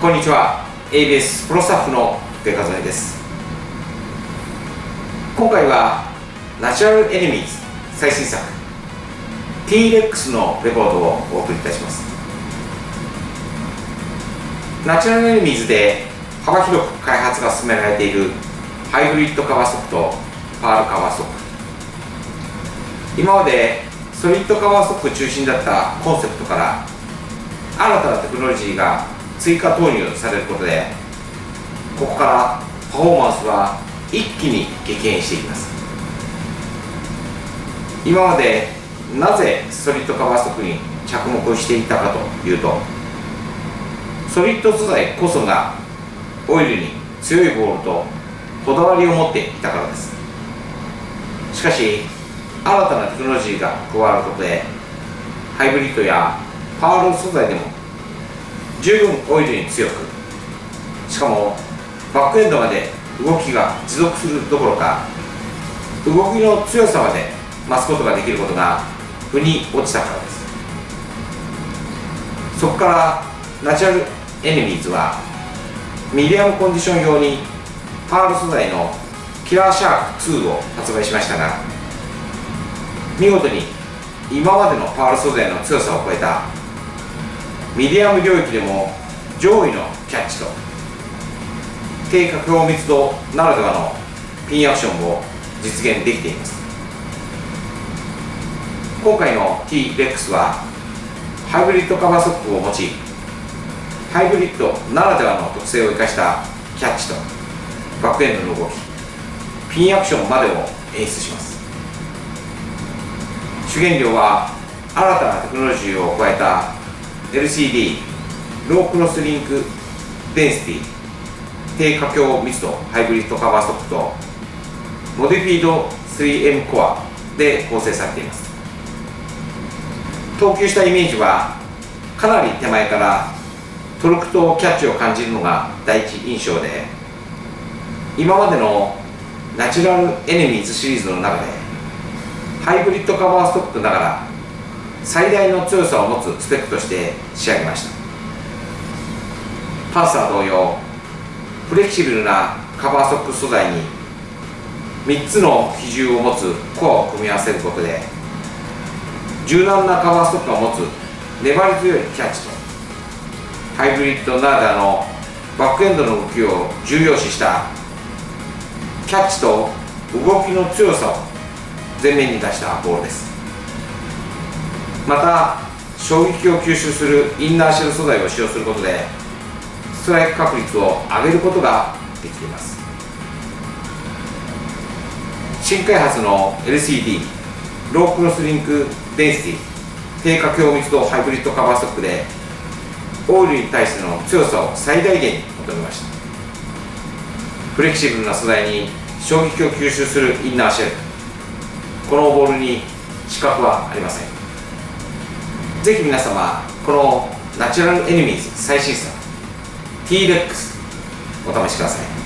こんにちは。 ABS プロスタッフの福江和恵です。今回はナチュラルエネミーズ最新作 T-REX のレポートをお送りいたします。ナチュラルエネミーズで幅広く開発が進められているハイブリッドカバーソックとパールカバーソック、今までソリッドカバーソック中心だったコンセプトから新たなテクノロジーが追加投入されることで、ここからパフォーマンスは一気に激変していきます。今までなぜソリッドカバーソックに着目していたかというと、ソリッド素材こそがオイルに強いボールとこだわりを持っていたからです。しかし新たなテクノロジーが加わることで、ハイブリッドやパール素材でも十分オイルに強く、しかもバックエンドまで動きが持続するどころか動きの強さまで増すことができることが腑に落ちたからです。そこからナチュラルエネミーズはミディアムコンディション用にパール素材のキラーシャーク2を発売しましたが、見事に今までのパール素材の強さを超えたミディアム領域でも上位のキャッチと低下強密度ならではのピンアクションを実現できています。今回の T-REX はハイブリッドカバーソックを用い、ハイブリッドならではの特性を生かしたキャッチとバックエンドの動き、ピンアクションまでを演出します。主原料は新たなテクノロジーを加えた LCD ロークロスリンクデンシティ低下強密度ハイブリッドカバーソックとモディフィード 3M コアで構成されています。投球したイメージはかなり手前からトルクとキャッチを感じるのが第一印象で、今までのナチュラルエネミーズシリーズの中でハイブリッドカバーストックながら最大の強さを持つスペックとして仕上げました。パンサー同様、フレキシブルなカバーソック素材に3つの比重を持つコアを組み合わせることで、柔軟なカバーストックが持つ粘り強いキャッチとハイブリッドならではのバックエンドの動きを重要視したキャッチと動きの強さを前面に出したボールです。また衝撃を吸収するインナーシェル素材を使用することでストライク確率を上げることができています。新開発の LCD ロークロスリンクデンシティ低下強密度ハイブリッドカバーストックでオイルに対しての強さを最大限に求めました。フレキシブルな素材に衝撃を吸収するインナーシェル、このボールに死角はありません。ぜひ皆様、このナチュラルエネミーズ最新作 T-REX お試しください。